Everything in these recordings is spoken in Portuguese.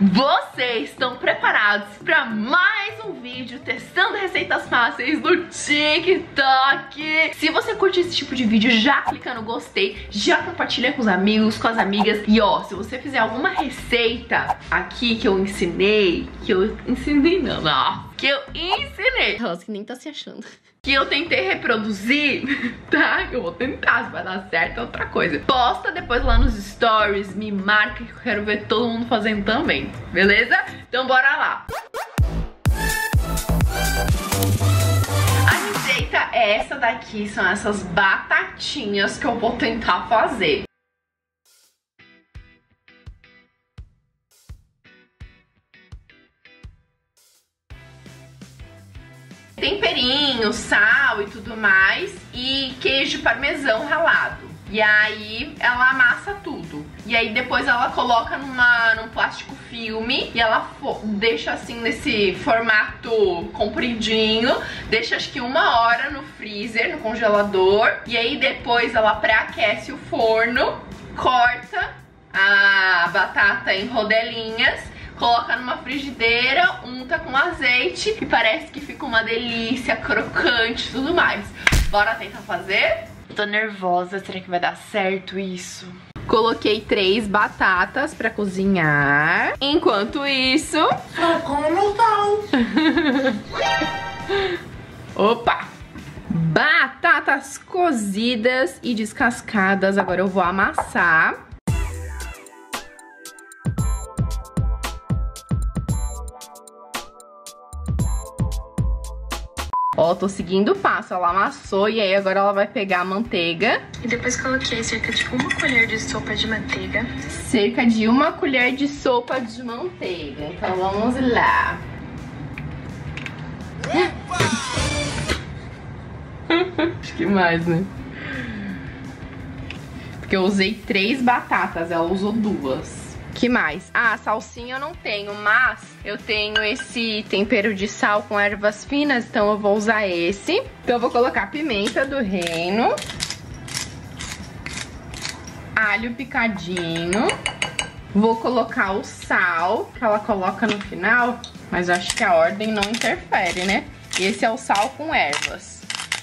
Vocês estão preparados para mais um vídeo testando receitas fáceis no TikTok? Se você curte esse tipo de vídeo, já clica no gostei, já compartilha com os amigos, com as amigas. E ó, se você fizer alguma receita aqui que eu ensinei, Nossa, que nem tá se achando. Que eu tentei reproduzir, tá? Eu vou tentar, se vai dar certo é outra coisa. Posta depois lá nos stories, me marca que eu quero ver todo mundo fazendo também, beleza? Então bora lá! A receita é essa daqui, são essas batatinhas que eu vou tentar fazer. Temperinho, sal e tudo mais, e queijo parmesão ralado. E aí ela amassa tudo. E aí depois ela coloca num plástico filme e ela deixa assim nesse formato compridinho. Deixa acho que 1 hora no freezer, no congelador. E aí depois ela pré-aquece o forno, corta a batata em rodelinhas, coloca numa frigideira, unta com azeite e parece que fica uma delícia, crocante e tudo mais. Bora tentar fazer? Tô nervosa, será que vai dar certo isso? Coloquei 3 batatas pra cozinhar. Enquanto isso... Opa! Batatas cozidas e descascadas. Agora eu vou amassar. Ó, tô seguindo o passo, ela amassou e aí agora ela vai pegar a manteiga. E depois coloquei cerca de 1 colher de sopa de manteiga. Cerca de 1 colher de sopa de manteiga. Então vamos lá. Acho que mais, né? Porque eu usei 3 batatas, ela usou 2. Que mais? Ah, salsinha eu não tenho, mas eu tenho esse tempero de sal com ervas finas, então eu vou usar esse. Então eu vou colocar pimenta do reino, alho picadinho, vou colocar o sal, que ela coloca no final, mas eu acho que a ordem não interfere, né? Esse é o sal com ervas.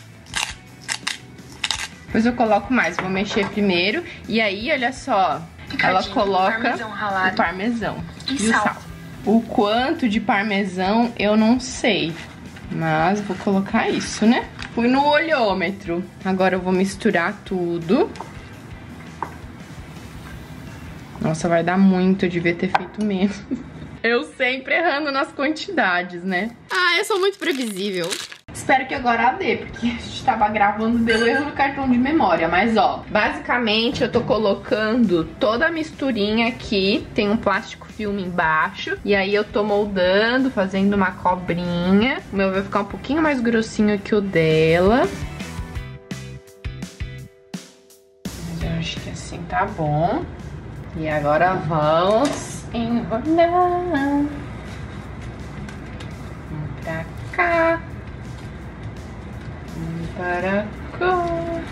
Depois eu coloco mais, vou mexer primeiro, e aí, olha só... Ela coloca o parmesão e o sal. O quanto de parmesão eu não sei, mas vou colocar isso, né? Fui no olhômetro. Agora eu vou misturar tudo. Nossa, vai dar muito, eu devia ter feito menos. Eu sempre errando nas quantidades, né? Ah, eu sou muito previsível. Espero que agora dê, porque a gente tava gravando, deu erro no cartão de memória. Mas ó, basicamente eu tô colocando toda a misturinha aqui. Tem um plástico filme embaixo. E aí eu tô moldando, fazendo uma cobrinha. O meu vai ficar um pouquinho mais grossinho que o dela. Mas eu acho que assim tá bom. E agora vamos enrolar. Pra cá. Para cá.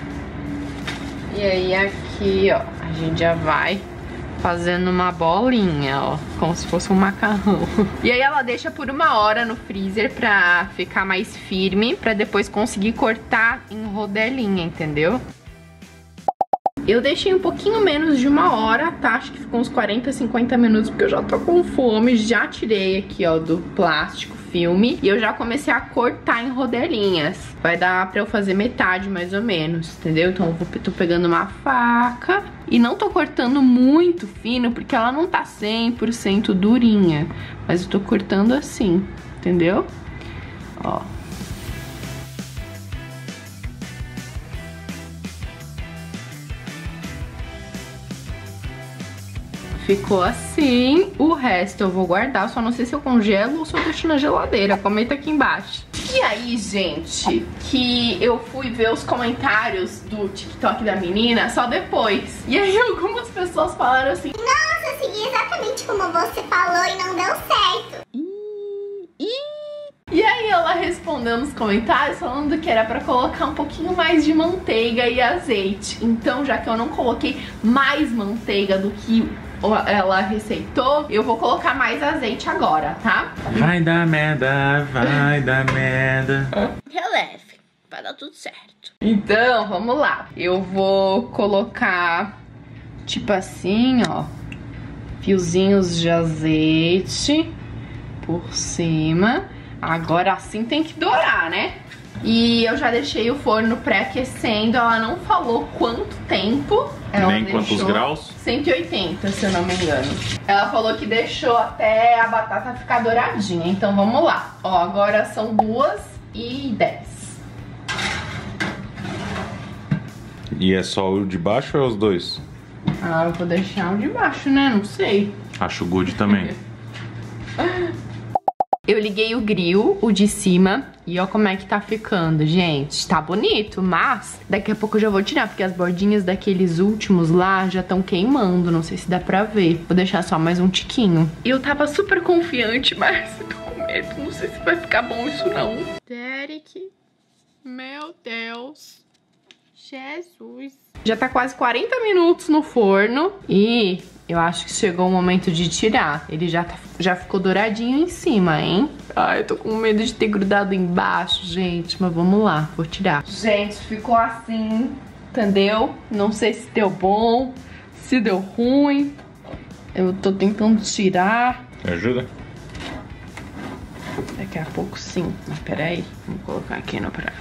E aí aqui, ó, a gente já vai fazendo uma bolinha, ó, como se fosse um macarrão. E aí ela deixa por 1 hora no freezer pra ficar mais firme, pra depois conseguir cortar em rodelinha, entendeu? Eu deixei um pouquinho menos de 1 hora, tá? Acho que ficou uns 40, 50 minutos, porque eu já tô com fome. Já tirei aqui, ó, do plástico filme. E eu já comecei a cortar em rodelinhas. Vai dar pra eu fazer metade, mais ou menos, entendeu? Então eu tô pegando uma faca. E não tô cortando muito fino, porque ela não tá 100% durinha. Mas eu tô cortando assim, entendeu? Ó. Ficou assim, o resto eu vou guardar, só não sei se eu congelo ou se eu deixo na geladeira, comenta aqui embaixo. E aí, gente, que eu fui ver os comentários do TikTok da menina só depois. E aí algumas pessoas falaram assim: nossa, eu segui exatamente como você falou e não deu certo. E aí ela respondeu nos comentários falando que era pra colocar um pouquinho mais de manteiga e azeite. Então, já que eu não coloquei mais manteiga do que ela receitou, eu vou colocar mais azeite agora, tá? Vai dar merda, vai dar merda. Releve, vai dar tudo certo. Então, vamos lá. Eu vou colocar, tipo assim, ó, fiozinhos de azeite por cima. Agora assim tem que dourar, né? E eu já deixei o forno pré-aquecendo. Ela não falou quanto tempo. Ela Nem quantos graus? 180, se eu não me engano. Ela falou que deixou até a batata ficar douradinha. Então vamos lá. Ó, agora são 2h10. E é só o de baixo ou é os dois? Ah, eu vou deixar o de baixo, né? Não sei. Acho good também. Eu liguei o grill, o de cima, e ó como é que tá ficando, gente. Tá bonito, mas daqui a pouco eu já vou tirar, porque as bordinhas daqueles últimos lá já estão queimando. Não sei se dá pra ver. Vou deixar só mais um tiquinho. Eu tava super confiante, mas eu tô com medo. Não sei se vai ficar bom isso, não. Derek, meu Deus. Jesus. Já tá quase 40 minutos no forno e eu acho que chegou o momento de tirar. Ele já ficou douradinho em cima, hein? Ai, eu tô com medo de ter grudado embaixo, gente. Mas vamos lá, vou tirar. Gente, ficou assim, entendeu? Não sei se deu bom, se deu ruim. Eu tô tentando tirar. Me ajuda? Daqui a pouco sim. Mas peraí, vamos colocar aqui no prato.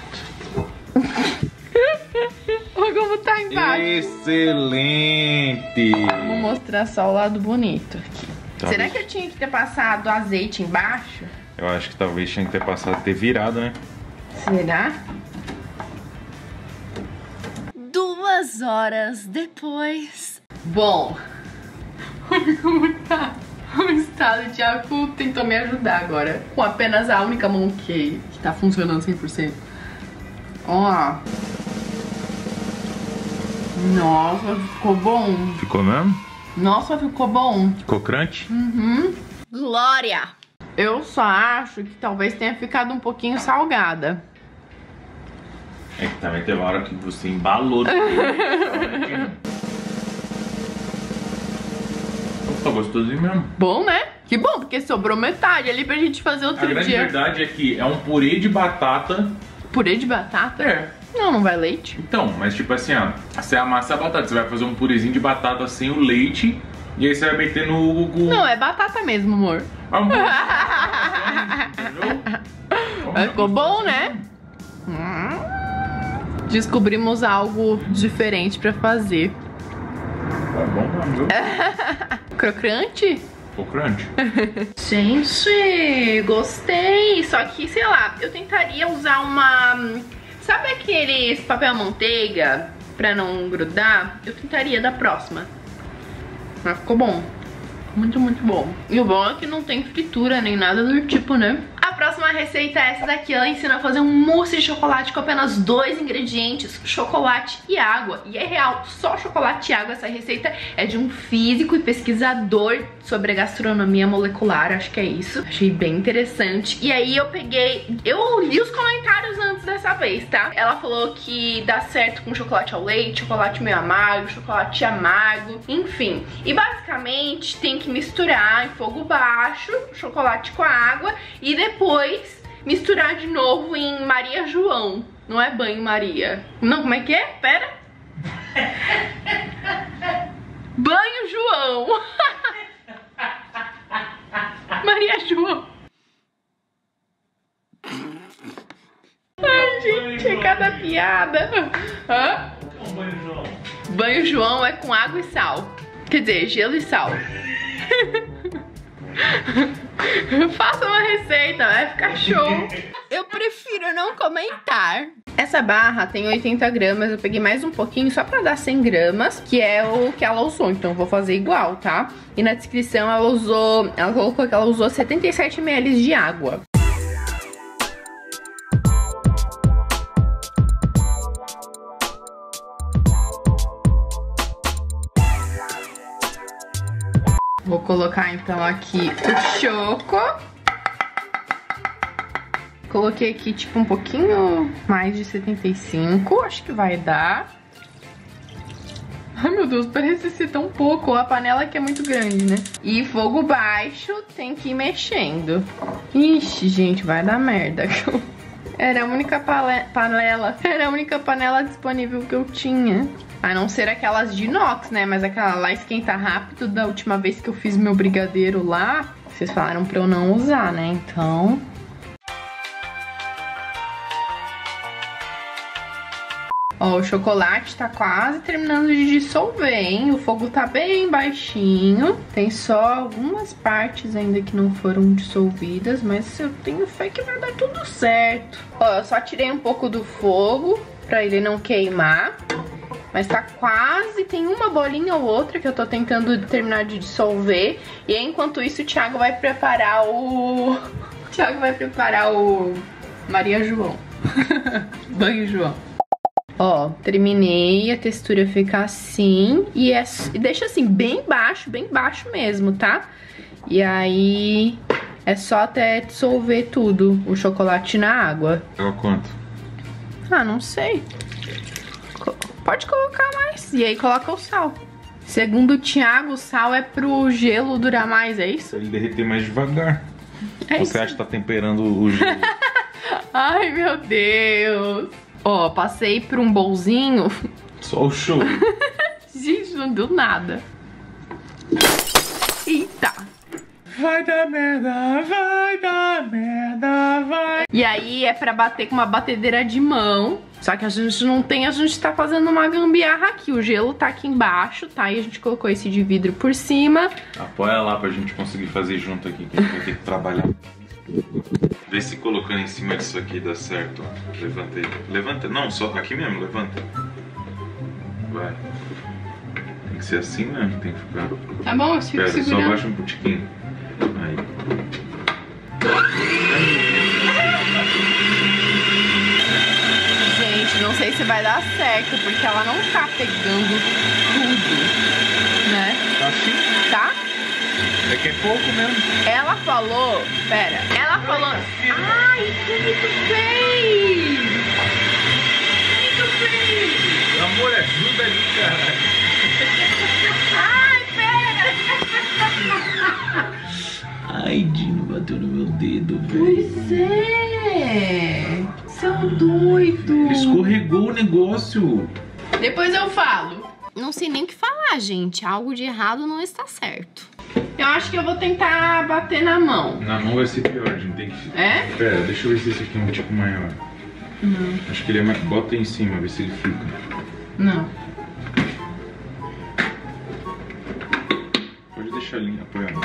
Olha como tá embaixo. Excelente! Vou mostrar só o lado bonito aqui. Tá. Será que eu tinha que ter passado azeite embaixo? Eu acho que talvez tinha que ter passado, ter virado, né? Será? 2 horas depois. Bom, olha como tá. O estado de Thiago tentou me ajudar agora. Com apenas a única mão que tá funcionando 100%. Ó. Nossa, ficou bom. Ficou mesmo? Nossa, ficou bom. Ficou crunch? Uhum. Glória! Eu só acho que talvez tenha ficado um pouquinho salgada. É que também teve uma hora que você embalou. Tá gostosinho mesmo. Bom, né? Que bom, porque sobrou metade ali pra gente fazer outro dia. A grande verdade é que é um purê de batata. Purê de batata? É. Não, não vai leite. Então, mas tipo assim, ó, você amassa a batata, você vai fazer um purezinho de batata sem o leite e aí você vai meter no... Não, é batata mesmo, amor. Amor. Mas ficou bom, né? Descobrimos algo diferente pra fazer. Tá bom, viu? Crocante? Ficou crunch. Gente, gostei. Só que, sei lá, eu tentaria usar uma... Sabe aqueles papel manteiga pra não grudar? Eu tentaria da próxima. Mas ficou bom. Muito, muito bom. E o bom é que não tem fritura nem nada do tipo, né? A próxima receita é essa daqui. Ela ensina a fazer um mousse de chocolate com apenas 2 ingredientes, chocolate e água. E é real, só chocolate e água. Essa receita é de um físico e pesquisador sobre a gastronomia molecular, acho que é isso. Achei bem interessante. E aí eu li os comentários antes dessa vez, tá? Ela falou que dá certo com chocolate ao leite, chocolate meio amargo, chocolate amargo, enfim. E basicamente tem que misturar em fogo baixo o chocolate com a água e depois misturar de novo em Maria João. Não é banho-maria. Não, como é que é? Pera. Banho João. Maria João. Ai, gente, é cada piada. Hã? Banho João. Banho João é com água e sal. Quer dizer, gelo e sal. Faça uma receita, vai ficar show. Eu prefiro não comentar. Essa barra tem 80 gramas, eu peguei mais um pouquinho só pra dar 100 gramas, que é o que ela usou, então eu vou fazer igual, tá? E na descrição ela colocou que ela usou 77 ml de água. Vou colocar então aqui o choco. Coloquei aqui tipo um pouquinho mais de 75, acho que vai dar. Ai, meu Deus, parece ser tão pouco. A panela que é muito grande, né? E fogo baixo, tem que ir mexendo. Ixi, gente, vai dar merda. Era a única panela. Era a única panela disponível que eu tinha. A não ser aquelas de inox, né? Mas aquela lá esquenta rápido. Da última vez que eu fiz meu brigadeiro lá, vocês falaram pra eu não usar, né? Então... Ó, o chocolate tá quase terminando de dissolver, hein? O fogo tá bem baixinho. Tem só algumas partes ainda que não foram dissolvidas, mas eu tenho fé que vai dar tudo certo. Ó, eu só tirei um pouco do fogo pra ele não queimar. Mas tá quase, tem uma bolinha ou outra que eu tô tentando terminar de dissolver. E aí, enquanto isso, o Thiago vai preparar o... Maria João. Banho João. Ó, terminei, a textura fica assim e deixa assim bem baixo mesmo, tá? E aí é só até dissolver tudo, o chocolate na água. Água quanto? Ah, não sei. Pode colocar mais e aí coloca o sal. Segundo o Thiago, o sal é pro gelo durar mais, é isso? Ele derreter mais devagar. É Você acha que tá temperando o gelo? Ai, meu Deus. Ó, passei por um bolzinho. Só o show. Gente, não deu nada. Eita. Vai dar merda, vai dar merda, vai. E aí é pra bater com uma batedeira de mão. Só que a gente não tem, a gente tá fazendo uma gambiarra aqui. O gelo tá aqui embaixo, tá? E a gente colocou esse de vidro por cima. Apoia lá pra gente conseguir fazer junto aqui, que a gente vai ter que trabalhar. Vê se colocando em cima disso aqui dá certo. Levanta aí. Levanta. Não, só aqui mesmo, levanta. Vai. Tem que ser assim mesmo, tem que ficar. Tá bom, eu fico Pera, segurando. só abaixa um pouquinho. Aí. Gente, não sei se vai dar certo, porque ela não tá pegando tudo, né? Tá assim? Tá? É que é pouco mesmo. Ela falou... Pera. Ela falou... Ai, que muito fez! Muito fez! Amor, ajuda ali, cara. Ai, pera! Ai, Dino, bateu no meu dedo, velho. Pois é! Seu doido! Escorregou o negócio. Depois eu falo. Não sei nem o que falar, gente. Algo de errado não está certo. Eu acho que eu vou tentar bater na mão. Na mão vai ser pior, a gente tem que... É? Pera, deixa eu ver se esse aqui é um tipo maior. Não. Acho que ele é mais... Bota em cima, vê se ele fica. Não. Pode deixar ali apoiado.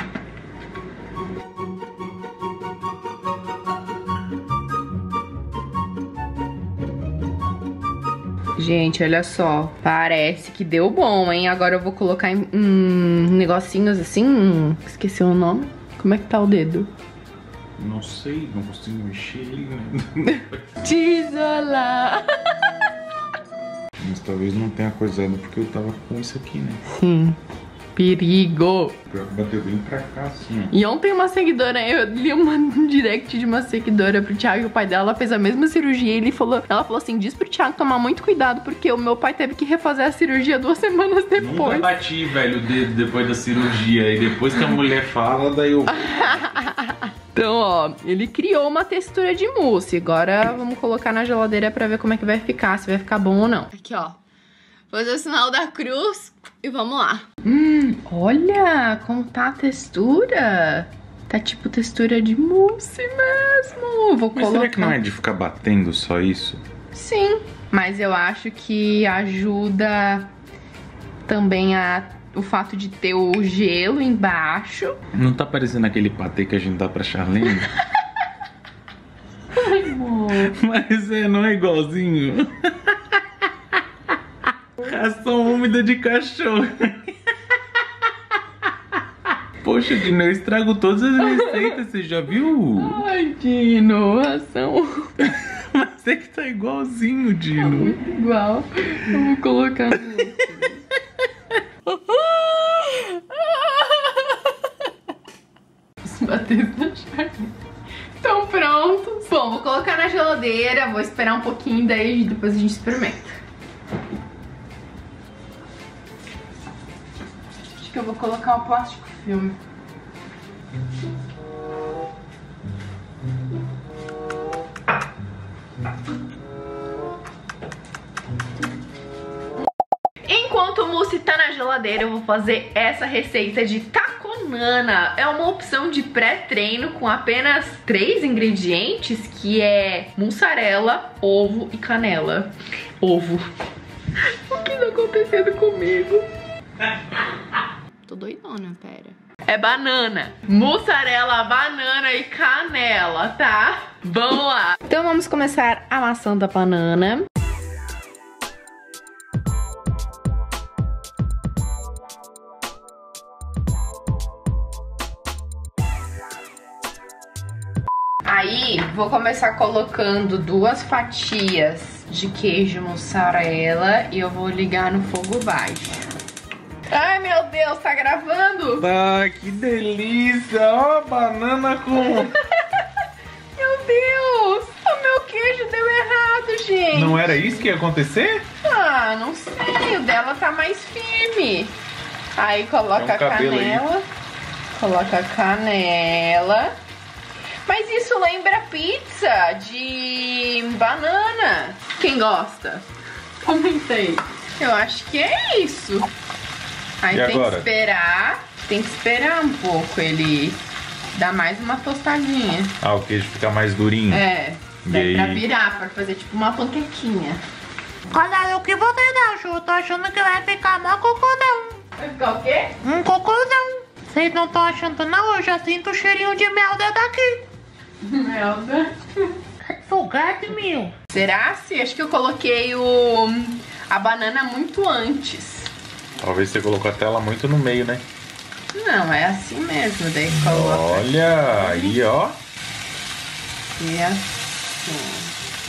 Gente, olha só. Parece que deu bom, hein? Agora eu vou colocar em negocinhos assim. Esqueci o nome. Como é que tá o dedo? Não sei, não consigo mexer ele, né? Tesoura! Mas talvez não tenha coisado porque eu tava com isso aqui, né? Sim. Perigo! Pior que bateu bem pra cá, assim, ó. E ontem uma seguidora, eu li um direct de uma seguidora pro Thiago e o pai dela fez a mesma cirurgia e ela falou assim, diz pro Thiago tomar muito cuidado porque o meu pai teve que refazer a cirurgia 2 semanas depois. Nunca bati, velho, o dedo depois da cirurgia e depois que a mulher fala, daí eu... Então, ó, ele criou uma textura de mousse. Agora vamos colocar na geladeira pra ver como é que vai ficar, se vai ficar bom ou não. Aqui, ó. Fazer o sinal da cruz e vamos lá. Olha como tá a textura. Tá tipo textura de mousse mesmo. Vou Mas colocar... será que não é de ficar batendo só isso? Sim, mas eu acho que ajuda também o fato de ter o gelo embaixo. Não tá parecendo aquele patê que a gente dá pra Charlene? Ai, amor. Mas não é igualzinho. Ração úmida de cachorro. Poxa, Dino, eu estrago todas as receitas, você já viu? Ai, Dino, ração. Mas é que tá igualzinho, Dino. Tá muito igual. Vamos colocar no... Bater na chave. Então pronto. Bom, vou colocar na geladeira, vou esperar um pouquinho, daí depois a gente experimenta. eu vou colocar o plástico filme. Enquanto o mousse tá na geladeira, eu vou fazer essa receita de taconana. É uma opção de pré-treino com apenas 3 ingredientes, que é mussarela, ovo e canela. Ovo. O que tá acontecendo comigo? Tô doidona, pera. É banana, mussarela, banana e canela, tá? Vamos lá. Então vamos começar amassando a banana. Aí, vou começar colocando 2 fatias de queijo mussarela e eu vou ligar no fogo baixo. Ai, meu Deus, tá gravando? Ah, que delícia! Ó, banana com... Meu Deus! O meu queijo deu errado, gente. Não era isso que ia acontecer? Ah, não sei. O dela tá mais firme. Aí coloca a canela. Aí. Coloca a canela. Mas isso lembra pizza de banana. Quem gosta? Comentei. Eu acho que é isso. Aí tem que esperar. Tem que esperar um pouco ele dar mais uma tostadinha. Ah, o queijo fica mais durinho. É. Dá pra virar, pra fazer tipo uma panquequinha. Olha, o que você dá, Ju? Tô achando que vai ficar mó cocôzão. Vai ficar o quê? Um cocôzão. Vocês não estão achando não? Eu já sinto o cheirinho de melda daqui. Melda. Fogado, meu. Será? Se acho que eu coloquei a banana muito antes. Talvez você colocou a tela muito no meio, né? Não, é assim mesmo. Daí coloca. Olha, aí ó. E assim.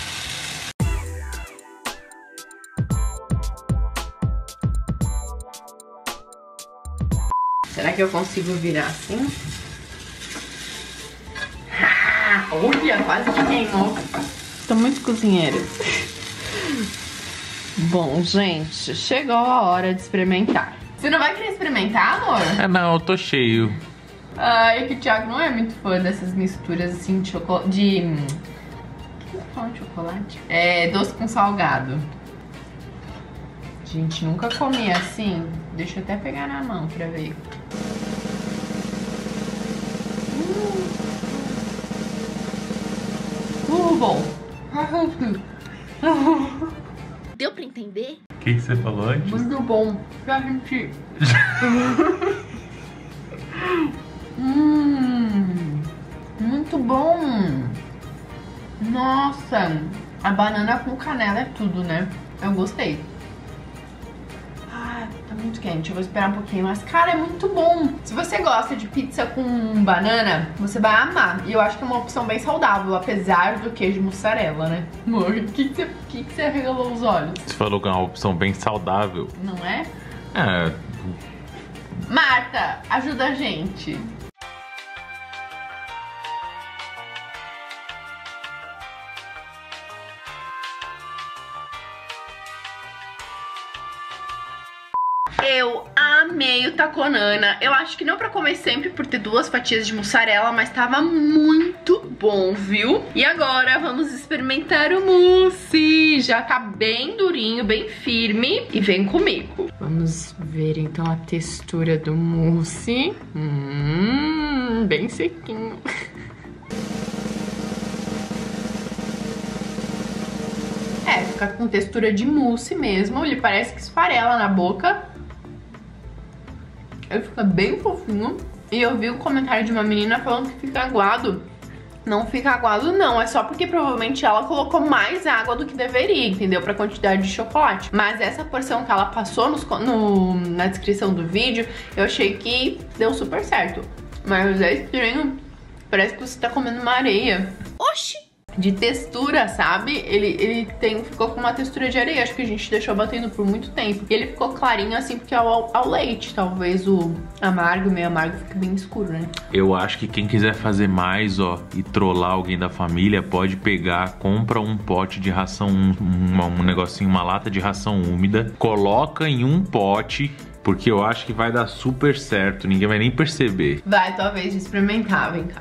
Será que eu consigo virar assim? Ah, olha, quase que queimou. Tô muito cozinheira. Bom, gente, chegou a hora de experimentar. Você não vai querer experimentar, amor? É, não, eu tô cheio. É que o Thiago não é muito fã dessas misturas assim de chocolate. De chocolate? É, doce com salgado. Gente, nunca comi assim. Deixa eu até pegar na mão pra ver. Bom. Deu pra entender? O que você falou antes? Muito bom. Já senti. Muito bom. Nossa. A banana com canela é tudo, né? Eu gostei. Ai, tá muito quente. Eu vou esperar um pouquinho. Mas, cara, é muito bom. Se você gosta de pizza com banana, você vai amar. E eu acho que é uma opção bem saudável, apesar do queijo mussarela, né? Amor, o que você arregalou os olhos? Você falou que é uma opção bem saudável. Não é? É. Marta, ajuda a gente. Eu amei o taconana. Eu acho que não pra comer sempre por ter 2 fatias de mussarela, mas tava muito bom, viu? E agora vamos experimentar o mousse. Já tá bem durinho, bem firme. E vem comigo. Vamos ver então a textura do mousse. Bem sequinho. É, fica com textura de mousse mesmo. Ele parece que esfarela na boca. Ele fica bem fofinho. E eu vi um comentário de uma menina falando que fica aguado. Não fica aguado não, é só porque provavelmente ela colocou mais água do que deveria, entendeu? Pra quantidade de chocolate. Mas essa porção que ela passou na descrição do vídeo, eu achei que deu super certo. Mas é estranho, parece que você tá comendo uma areia. Oxi! De textura, sabe? Ele ficou com uma textura de areia. Acho que a gente deixou batendo por muito tempo. E ele ficou clarinho assim porque ao leite. Talvez o amargo, meio amargo, fique bem escuro, né? Eu acho que quem quiser fazer mais, ó, e trollar alguém da família, pode pegar, compra um pote de ração, um negocinho, uma lata de ração úmida, coloca em um pote Porque eu acho que vai dar super certo, ninguém vai nem perceber. Vai, tua vez de experimentar, vem cá.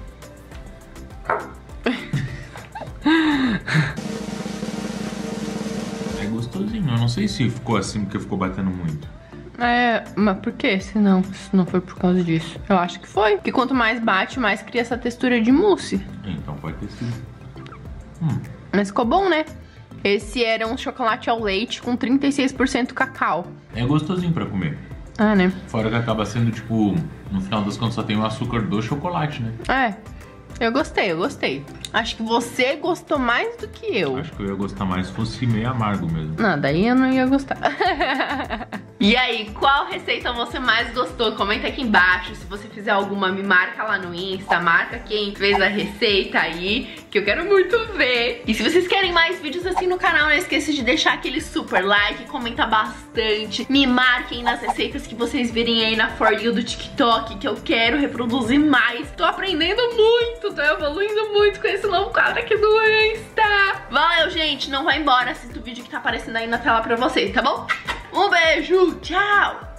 É gostosinho, eu não sei se ficou assim porque ficou batendo muito. É, mas por que se não foi por causa disso? Eu acho que foi. Porque quanto mais bate, mais cria essa textura de mousse. Então pode ter sido. Mas ficou bom, né? Esse era um chocolate ao leite com 36% cacau. É gostosinho pra comer. Ah, né? Fora que acaba sendo, tipo, no final das contas só tem o açúcar do chocolate, né? É, eu gostei. Acho que você gostou mais do que eu. Acho que eu ia gostar mais se fosse meio amargo mesmo. Não, daí eu não ia gostar. E aí, qual receita você mais gostou? Comenta aqui embaixo. Se você fizer alguma, me marca lá no Insta. Marca quem fez a receita aí, que eu quero muito ver. E se vocês querem mais vídeos assim no canal, não esqueça de deixar aquele super like, comenta bastante. Me marquem nas receitas que vocês virem aí na For You do TikTok, que eu quero reproduzir mais. Tô aprendendo muito, tô evoluindo muito com esse novo quadro aqui do Insta. Valeu, gente. Não vai embora. Assista o vídeo que tá aparecendo aí na tela pra vocês, tá bom? Um beijo, tchau!